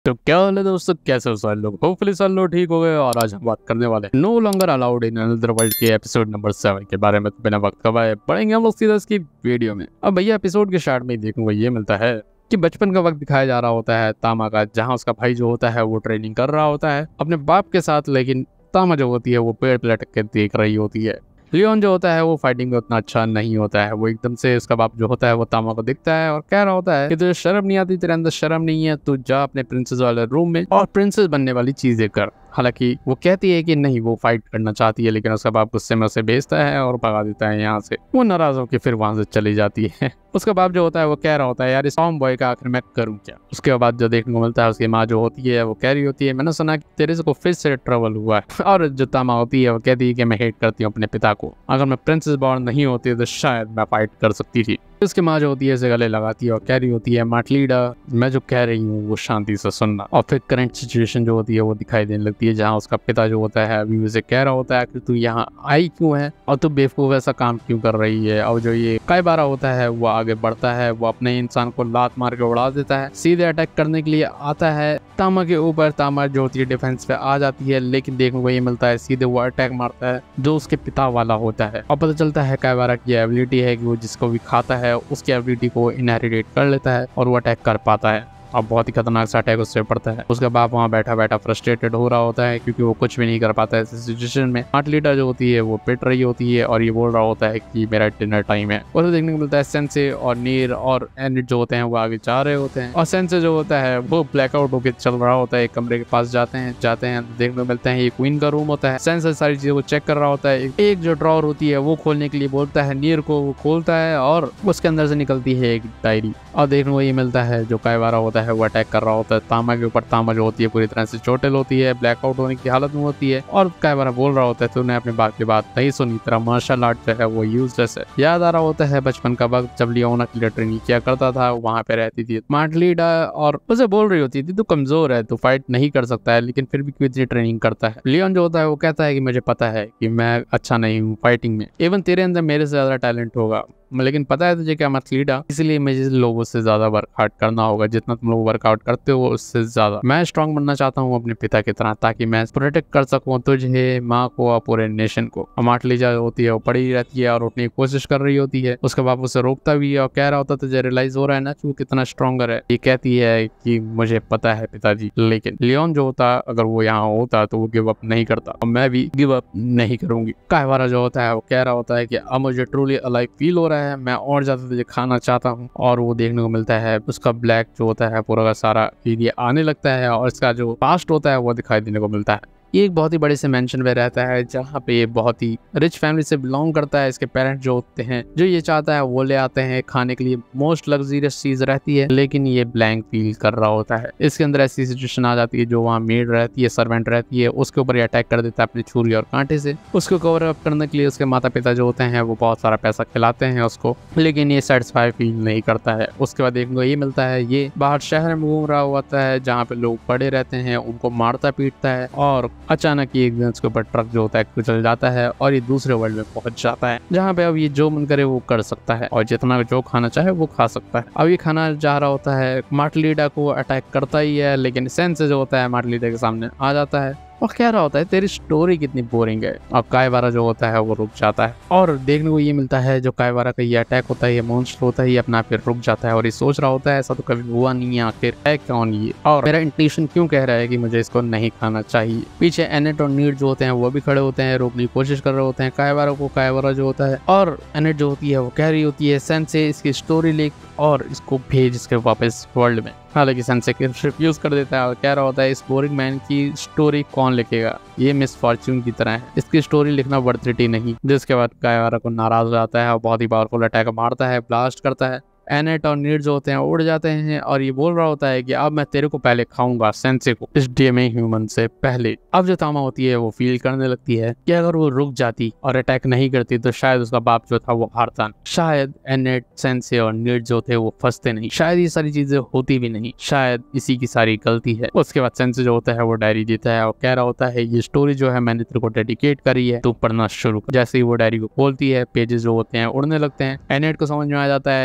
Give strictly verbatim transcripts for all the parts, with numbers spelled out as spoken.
तो क्या हाल है दोस्तों, कैसे हो सारे लोग। होपफुली सारे लोग ठीक हो गए। और आज हम बात करने वाले हैं no longer allowed in another world के एपिसोड नंबर सेवन के बारे में। तो बिना वक्त गवाए पढ़ेंगे हम लोग सीधा इसकी वीडियो में। अब भैया एपिसोड के स्टार्ट में ही देखूंगा ये मिलता है कि बचपन का वक्त दिखाया जा रहा होता है तामा का, जहाँ उसका भाई जो होता है वो ट्रेनिंग कर रहा होता है अपने बाप के साथ, लेकिन तामा जो होती है वो पेड़ पे लटक के देख रही होती है। लियोन जो होता है वो फाइटिंग में उतना अच्छा नहीं होता है। वो एकदम से उसका बाप जो होता है वो तामा को दिखता है और कह रहा होता है कि तुझे शर्म नहीं आती, तेरे अंदर शर्म नहीं है, तू जा अपने प्रिंसेस वाले रूम में और प्रिंसेस बनने वाली चीजें कर। हालांकि वो कहती है कि नहीं, वो फाइट करना चाहती है, लेकिन उसका बाप गुस्से में उसे भेजता है और भगा देता है यहाँ से। वो नाराज होकर फिर वहां से चली जाती है। उसका बाप जो होता है वो कह रहा होता है यार इस टॉम बॉय का आखिर मैं करूँ क्या। उसके बाद जो देखने को मिलता है उसकी माँ जो होती है वो कह रही होती है मैंने सुना कि तेरे से को फिर से ट्रबल हुआ है। और जो तामा होती है वो कहती है कि मैं हेट करती हूँ अपने पिता को, अगर मैं प्रिंसेस बॉर्न नहीं होती तो शायद मैं फाइट कर सकती थी। उसकी माँ जो होती है इसे गले लगाती है और कह रही होती है मार्टलीडा, मैं जो कह रही हूँ वो शांति से सुनना। और फिर करंट सिचुएशन जो होती है वो दिखाई देने लगती है, जहाँ उसका पिता जो होता है अभी उसे कह रहा होता है कि तू यहाँ आई क्यों है और तू बेवकूफ ऐसा काम क्यों कर रही है। और जो ये काइबारा होता है वो आगे बढ़ता है, वो अपने इंसान को लात मार के उड़ा देता है, सीधे अटैक करने के लिए आता है तामा के ऊपर। तामा जो होती है डिफेंस पे आ जाती है, लेकिन देखने को ये मिलता है सीधे वो अटैक मारता है जो उसके पिता वाला होता है। और पता चलता है काइबारा की एबिलिटी है कि वो जिसको भी खाता है उसकी एबिलिटी को इनहेरिटेट कर लेता है और वो अटैक कर पाता है। अब बहुत ही खतरनाक सा अटैक उससे पड़ता है। उसका बाप वहाँ बैठा बैठा फ्रस्ट्रेटेड हो रहा होता है क्योंकि वो कुछ भी नहीं कर पाता है इस सिचुएशन में। मार्टलीडा जो होती है वो पिट रही होती है और ये बोल रहा होता है कि मेरा डिनर टाइम है। उसे देखने को मिलता है सेंसे और नीर और एनिट जो होते हैं वो आगे जा रहे होते हैं। और सेंसे जो होता है वो ब्लैकआउट होकर चल रहा होता है। एक कमरे के पास जाते हैं जाते हैं देखने को मिलता है ये क्वीन का रूम होता है। सेंसे सारी चीजों को चेक कर रहा होता है। एक जो ड्रॉर होती है वो खोलने के लिए बोलता है नीर को, वो खोलता है और उसके अंदर से निकलती है एक डायरी। और देखने को ये मिलता है जो काइबारा होता है वो अटैक कर रहा होता है तामा के ऊपर। तामा जो होती है पूरी तरह से चोटिल होती है, ब्लैकआउट होने की हालत में होती है और काइबारा बोल रहा होता है तूने अपने बाप की बात नहीं सुनी, तेरा मार्शल आर्ट जो है वो यूजलेस है। याद आ रहा होता है बचपन का वक्त जब लियोना के लिए ट्रेनिंग किया करता था, वहां पे रहती थी मार्टलीडा और उसे बोल रही होती थी तू कमजोर है, तू फाइट नहीं कर सकता है, लेकिन फिर भी क्यों इतनी ट्रेनिंग करता है। लियोन जो होता है वो कहता है कि मुझे पता है कि मैं अच्छा नहीं हूँ फाइटिंग में, इवन तेरे अंदर मेरे से ज्यादा टैलेंट होगा, लेकिन पता है तुझे क्या मार्टलीडा, इसलिए मुझे लोगों से ज्यादा वर्कआउट करना होगा। जितना तुम लोग वर्कआउट करते हो उससे ज्यादा मैं स्ट्रांग बनना चाहता हूँ अपने पिता की तरह, ताकि मैं प्रोटेक्ट कर सकूँ तुझे, माँ को और पूरे नेशन को। मार्टलीडा होती है वो पड़ी रहती है और उठने की कोशिश कर रही होती है। उसके बाद उसे रोकता भी है और कह रहा होता तुझे रियलाइज हो रहा है ना कि वो कितना स्ट्रॉन्गर है। ये कहती है कि मुझे पता है पिताजी, लेकिन लियोन जो होता अगर वो यहाँ होता तो वो गिव अप नहीं करता और मैं भी गिव अप नहीं करूंगी। काइबारा जो होता है वो कह रहा होता है कि अब मुझे ट्रूली अलाइव फील हो रहा है, मैं और ज्यादा तुझे खाना चाहता हूँ। और वो देखने को मिलता है उसका ब्लैक जो होता है पूरा का सारा एरिया आने लगता है और इसका जो पास्ट होता है वो दिखाई देने को मिलता है। ये एक बहुत ही बड़े से मेंशन में रहता है जहाँ पे ये बहुत ही रिच फैमिली से बिलोंग करता है। इसके पेरेंट्स जो होते हैं जो ये चाहता है वो ले आते हैं खाने के लिए, मोस्ट लग्जरियस चीज रहती है, लेकिन ये ब्लैंक फील कर रहा होता है। इसके अंदर ऐसी सिचुएशन आ जाती है जो वहाँ मेड रहती है, सर्वेंट रहती है, उसके ऊपर ये अटैक कर देता है अपनी छुरी और कांटे से। उसको कवर अप करने के लिए उसके माता पिता जो होते हैं वो बहुत सारा पैसा खिलाते हैं उसको, लेकिन ये सेटिस्फाई फील नहीं करता है। उसके बाद देखने को ये मिलता है ये बाहर शहर में घूम रहा होता है जहाँ पे लोग पड़े रहते हैं, उनको मारता पीटता है और अचानक एक दिन उसके ऊपर ट्रक जो होता है कुचल जाता है और ये दूसरे वर्ल्ड में पहुंच जाता है, जहाँ पे अब ये जो मन करे वो कर सकता है और जितना जो खाना चाहे वो खा सकता है। अब ये खाना जा रहा होता है, मार्टलीडा को अटैक करता ही है, लेकिन सेंसे जो होता है मार्टलीडा के सामने आ जाता है और कह रहा होता है तेरी स्टोरी कितनी बोरिंग है। अब काइबारा जो होता है वो रुक जाता है और देखने को ये मिलता है जो काइबारा का ये अटैक होता है, ये मॉन्स्टर होता है, ये अपना फिर रुक जाता है और ये सोच रहा होता है ऐसा तो कभी हुआ नहीं है, आखिर है कौन ये और मेरा इंट्यूशन क्यों कह रहा है कि मुझे इसको नहीं खाना चाहिए। पीछे एनेट और नीड जो होते हैं वो भी खड़े होते हैं, रोकने की कोशिश कर रहे होते हैं काइबारा को। काइबारा जो होता है और एनेट जो होती है वो कह रही होती है सेंसे इसकी स्टोरी लिख और इसको भेज इसके वापस वर्ल्ड में। हालांकि सेंसे रिफ्यूज कर देता है और कह रहा होता है इस बोरिंग मैन की स्टोरी कौन लिखेगा, ये मिस फॉर्च्यून की तरह है, इसकी स्टोरी लिखना वर्थ इट ही नहीं। जिसके बाद काइबारा को नाराज हो जाता है और बहुत ही पावरफुल अटैक मारता है, ब्लास्ट करता है। एनेट और नीड जो होते हैं उड़ जाते हैं और ये बोल रहा होता है कि अब मैं तेरे को पहले खाऊंगा सेंसे को, इस डीएमए ह्यूमन से पहले। अब जो तामा होती है वो फील करने लगती है कि अगर वो रुक जाती और अटैक नहीं करती तो शायद उसका बाप जो था वो हारता, शायद एनेट सेंसे और नीड जो थे वो फंसते नहीं, शायद ये सारी चीजें होती भी नहीं, शायद इसी की सारी गलती है। उसके बाद सेंसे जो होता है वो डायरी देता है और कह रहा होता है ये स्टोरी जो है मैंने तेरे को डेडिकेट करी है, तू पढ़ना शुरू कर। जैसे ही वो डायरी को खोलती है पेजेस जो होते हैं उड़ने लगते हैं। एनेट को समझ में आ जाता है कि सेंसे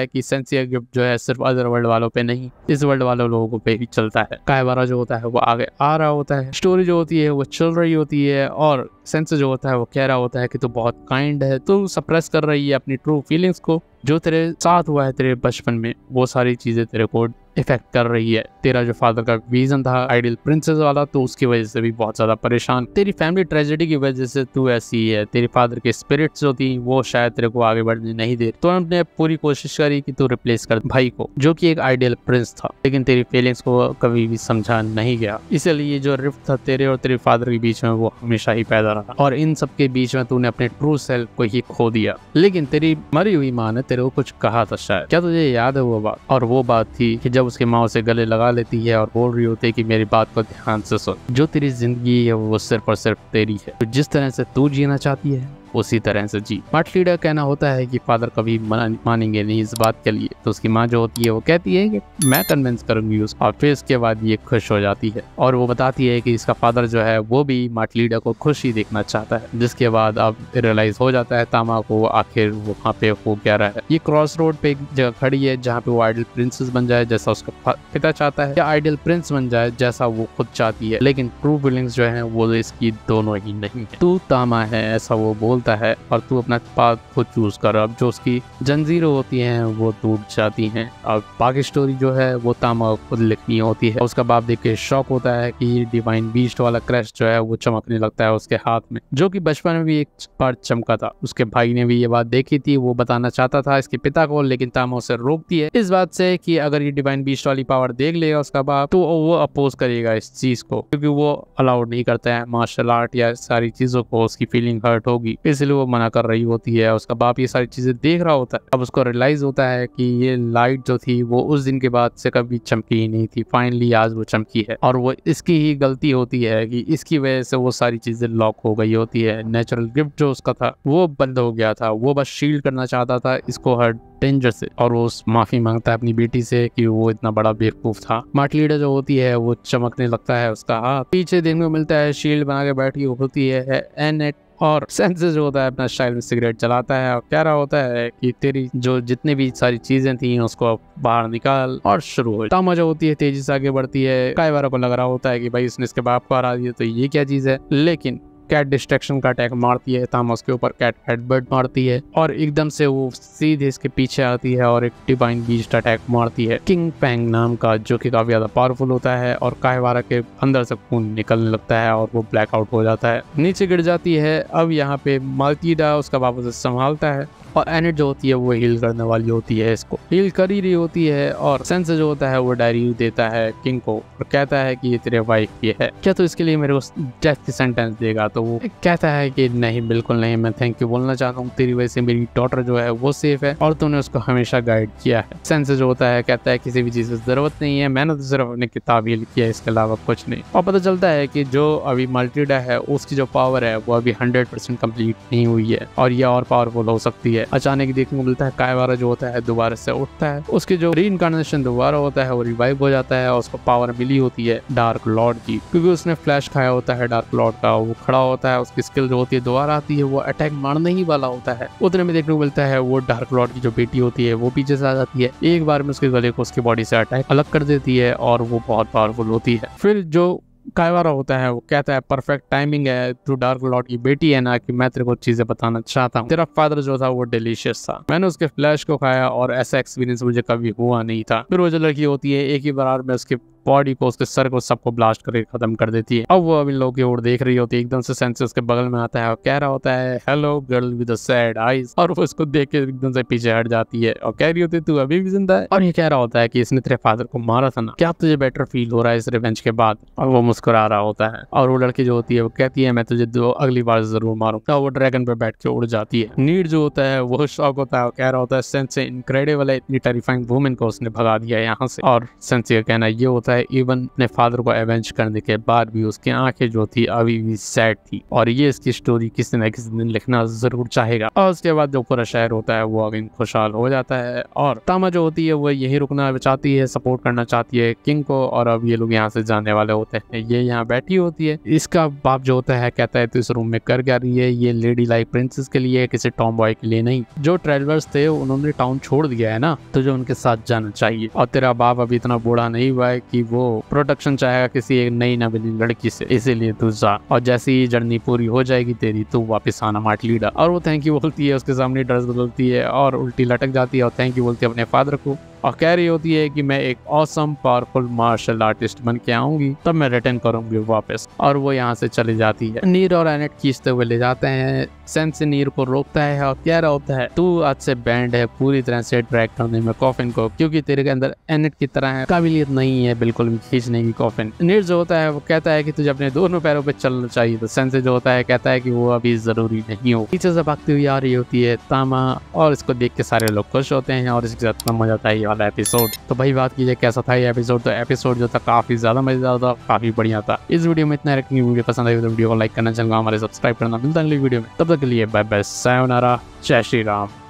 सेंसी का गिफ्ट जो है सिर्फ अदर वर्ल्ड वालों पे नहीं, इस वर्ल्ड वालों लोगों पे भी चलता है। कायवारा जो होता है वो आगे आ रहा होता है, स्टोरी जो होती है वो चल रही होती है और सेंसी जो होता है वो कह रहा होता है कि तू बहुत काइंड है, तू सप्रेस कर रही है अपनी ट्रू फीलिंग्स को, जो तेरे साथ हुआ है तेरे बचपन में वो सारी चीजें तेरे को इफेक्ट कर रही है। तेरा जो फादर का विजन था आइडियल प्रिंसेस वाला, तो उसकी वजह से भी बहुत ज्यादा परेशान, तेरी फैमिली ट्रेजेडी की वजह से तू ऐसी है, तेरे फादर के स्पिरिट्स जो थी वो शायद तेरे को आगे बढ़ने नहीं दे, तो हमने पूरी कोशिश करी कि तू रिप्लेस कर भाई को जो कि एक आइडियल प्रिंस था, लेकिन तेरी फीलिंग्स को कभी भी समझा नहीं गया, इसलिए जो रिफ्ट था तेरे और तेरे फादर के बीच में वो हमेशा ही पैदा रहा और इन सब के बीच में तूने अपने ट्रू सेल्फ को ही खो दिया। लेकिन तेरी मरी हुई माँ ने तेरे को कुछ कहा था शायद, क्या तुझे याद है वो बात? और वो बात थी कि जब उसकी माँ उसे गले लगा लेती है और बोल रही होती है कि मेरी बात को ध्यान से सुन, जो तेरी जिंदगी है वो सिर्फ और सिर्फ तेरी है, तो जिस तरह से तू जीना चाहती है उसी तरह से जी। मार्ट लीडर कहना होता है कि फादर कभी मानेंगे नहीं इस बात के लिए, तो उसकी माँ जो होती है वो कहती है कि मैं कन्विंस करूंगी उसको, और फिर इसके बाद ये खुश हो जाती है और वो बताती है कि इसका फादर जो है वो भी मार्ट लीडर को खुश ही देखना चाहता है, जिसके बाद अब रियलाइज हो जाता है तामा को आखिर वहाँ पे हो क्या रहा है। ये क्रॉस रोड पे एक जगह खड़ी है जहाँ पे वो आइडियल प्रिंसेस बन जाए जैसा उसका पिता चाहता है, या आइडियल प्रिंस बन जाए जैसा वो खुद चाहती है, लेकिन ट्रू फीलिंग्स जो है वो इसकी दोनों ही नहीं है। तू तामा है ऐसा वो बोलता है और तू अपना पाथ खुद चूज कर। अब जो उसकी जंजीरें होती हैं वो टूट जाती हैं। अब बाकी स्टोरी जो है वो तामा खुद लिखनी होती है। उसका बाप देख के शॉक होता है कि डिवाइन बीस्ट वाला क्रैश जो है वो चमकने लगता है उसके हाथ में, जो कि बचपन में भी एक बार चमका था। उसके भाई ने भी ये बात देखी थी, वो बताना चाहता था इसके पिता को, लेकिन तामा उसे रोकती है इस बात से कि अगर ये डिवाइन बीस्ट वाली पावर देख लेगा उसका बाप तो वो अपोज करेगा इस चीज को, क्योंकि वो अलाउड नहीं करता है मार्शल आर्ट या सारी चीजों को, उसकी फीलिंग हर्ट होगी, इसलिए वो मना कर रही होती है। उसका बाप ये सारी चीजें देख रहा होता है। अब उसको रियलाइज होता है कि ये लाइट जो थी वो उस दिन के बाद से कभी चमकी ही नहीं थी, फाइनली आज वो चमकी है और वो इसकी ही गलती होती है कि इसकी वजह से वो सारी चीजें लॉक हो गई होती है। नेचुरल गिफ्ट जो उसका था वो बंद हो गया था, वो बस शील्ड करना चाहता था इसको हर डेंजर से, और वो माफी मांगता है अपनी बेटी से कि वो इतना बड़ा बेवकूफ था। मार्ट लीडर जो होती है वो चमकने लगता है उसका हाथ, पीछे देखने को मिलता है शील्ड बना के बैठी होती है एनेट, और सेंसेस जो होता है अपना स्टाइल में सिगरेट चलाता है और कह रहा होता है कि तेरी जो जितने भी सारी चीजें थी उसको बाहर निकाल, और शुरू हो। तामा जो होती है तेजी से आगे बढ़ती है। कायवारा को लग रहा होता है कि भाई इसने इसके बाप को हरा दिया तो ये क्या चीज है, लेकिन कैट डिस्ट्रैक्शन का अटैक मारती है तामा उसके ऊपर, कैट हेडबट मारती है और एकदम से वो सीधे इसके पीछे आती है और एक डिवाइन बीस्ट अटैक मारती है किंग पैंग नाम का, जो कि काफी ज्यादा पावरफुल होता है और कायवारा के अंदर से खून निकलने लगता है और वो ब्लैकआउट हो जाता है, नीचे गिर जाती है। अब यहाँ पे माल्टीडा उसका बाप उसे संभालता है और एनेट जो होती है वो हील करने वाली होती है, इसको हील कर ही रही होती है, और सेंस जो होता है वो डायरी देता है किंग को और कहता है कि ये तेरे वाइफ की है, क्या तो इसके लिए मेरे को डेथ की सेंटेंस देगा? तो वो कहता है कि नहीं बिल्कुल नहीं, मैं थैंक यू बोलना चाहता हूँ, तेरी वजह से मेरी डॉटर जो है वो सेफ है और तूने उसको हमेशा गाइड किया है। सेंस जो होता है कहता है किसी भी चीज की जरूरत नहीं है, मैंने तो सिर्फ अपनी किताब हील किया है, इसके अलावा कुछ नहीं। और पता चलता है कि जो अभी मल्टीडा है उसकी जो पावर है वो अभी हंड्रेड परसेंट कम्प्लीट नहीं हुई है और ये और पावरफुल हो सकती है। अचानक देखने को मिलता है कायवारा जो होता है दोबारा से उठता है, उसकी जो रीइंकार्नेशन दोबारा होता है वो रिवाइव हो जाता है और उसको पावर मिली होती है डार्क लॉर्ड की, क्योंकि उसने फ्लैश खाया होता है डार्क लॉर्ड का। वो खड़ा होता है, उसकी स्किल जो होती है दोबारा आती है, वो अटैक मारने ही वाला होता है। उतने में देखने को मिलता है वो डार्क लॉर्ड की जो बेटी होती है वो पीछे से आ जाती है, एक बार में उसके गले को उसकी बॉडी से अटैक अलग कर देती है और वो बहुत पावरफुल होती है। फिर जो कायवारा होता है वो कहता है परफेक्ट टाइमिंग है, तू डार्क लॉर्ड की बेटी है ना कि मैं तेरे को चीजें बताना चाहता हूँ। तेरा फादर जो था वो डिलीशियस था, मैंने उसके फ्लैश को खाया और ऐसा एक्सपीरियंस मुझे कभी हुआ नहीं था। फिर वो जो लड़की होती है एक ही बार में उसके बॉडी को, उसके सर को, सबको ब्लास्ट करके खत्म कर देती है। अब वो अब इन लोगों की ओर देख रही होती है, एकदम से सेंस उसके बगल में आता है और कह रहा होता है hello girl with sad eyes, और वो उसको देख के एकदम से पीछे हट जाती है और कह रही होती है तू अभी भी जिंदा है, और ये कह रहा होता है कि इसने तेरे फादर को मारा था ना, क्या तुझे बेटर फील हो रहा है इस रिवेंज के बाद? और वो मुस्कुरा रहा होता है और वो लड़की जो होती है वो कहती है मैं तुझे दो अगली बार जरूर मारूंगा। वो ड्रैगन पे बैठ के उड़ जाती है। नीड जो होता है वो शॉक होता है और कह रहा होता है सेंस इनक्रेडिबल है, इतनी टेरिफाइंग वुमेन को उसने भगा दिया यहाँ से, और सेंस का कहना ये होता है इवन अपने फादर को एवेंज करने के बाद भी उसकी आंखें जो थी अभी भी सैड थी और ये इसकी स्टोरी किसी न किसी दिन लिखना जरूर चाहेगा। और उसके बाद जो पूरा शहर होता है वो अभी खुशहाल हो जाता है और तामा जो होती है वो यही रुकना चाहती है, सपोर्ट करना चाहती है किंग को। और अब ये लोग यहाँ से जाने वाले होते हैं, ये यहाँ बैठी होती है। इसका बाप जो होता है कहता है तो इस रूम में कर क्या रही है, ये लेडी लाइक प्रिंसेस के लिए, किसी टॉम बॉय के लिए नहीं। जो ट्रेवलर्स थे उन्होंने टाउन छोड़ दिया है ना, तो जो उनके साथ जाना चाहिए। और तेरा बाप अभी इतना बूढ़ा नहीं हुआ है कि वो प्रोटेक्शन चाहेगा किसी एक नई नवीन लड़की से, इसीलिए तू जा। और जैसे ही जर्नी पूरी हो जाएगी तेरी तो वापस आना मार्ट लीडर। और वो थैंक यू बोलती है, उसके सामने ड्रेस बदलती है और उल्टी लटक जाती है और थैंक यू बोलती है अपने फादर को और कह रही होती है कि मैं एक ऑसम पावरफुल मार्शल आर्टिस्ट बन के आऊंगी तब मैं रिटर्न करूंगी वापस। और वो यहाँ से चली जाती है। नीर और एनेट खींचते हुए ले जाते हैं। सेंस नीर को रोकता है और कह रहा होता है तू आज से बैंड है पूरी तरह से ट्रैक करने में कॉफिन को, क्योंकि तेरे के अंदर एनेट की तरह काबिलियत नहीं है बिल्कुल भी खींचने की कॉफिन। नीर जो होता है वो कहता है कि तुझे अपने दोनों पैरों पे चलना चाहिए, तो सेंस जो होता है कहता है कि वो अभी जरूरी नहीं हो। पीछे से भागती हुई आ रही होती है तामा और इसको देख के सारे लोग खुश होते हैं और इसके साथ खत्म हो जाता है ये वाला एपिसोड। तो भाई बात कीजिए कैसा था ये एपिसोड। तो एपिसोड जो था काफी ज्यादा मजेदार था, काफी बढ़िया था। इस वीडियो में इतना रखेंगे, वीडियो पसंद आई तो वीडियो को लाइक करना, चैनल को हमारे सब्सक्राइब करना। मिलता है अगली वीडियो में, तब तक के लिए बाय बाय, सायोनारा, जय श्री राम।